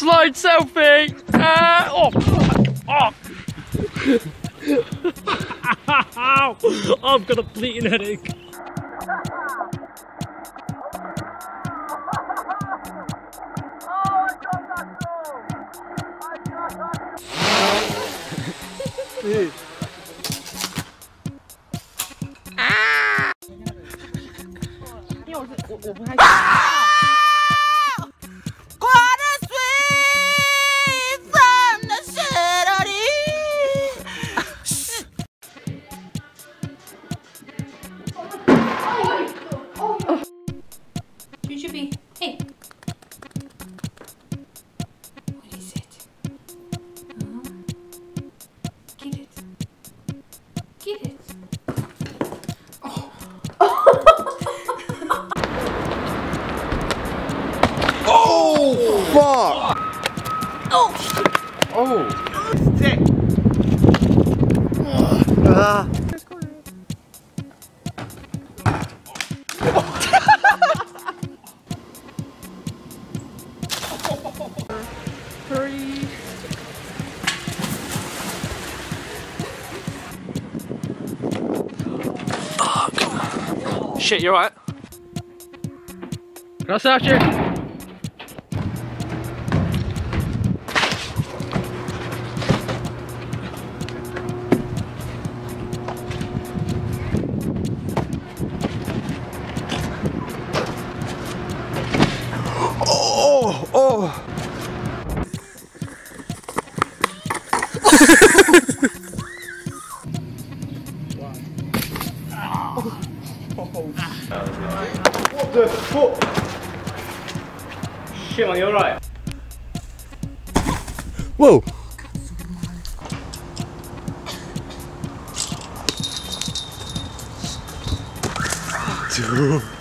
slide selfie. I've got a bleeding headache. You should be. Hey. What is it? Get it. Get it. Oh. Oh, fuck! Oh. Oh. Stick. Hurry. Oh, come on. Shit, you alright? Can I search you? Oh, oh. What the fuck? Shit, man, you alright? Whoa. Dude.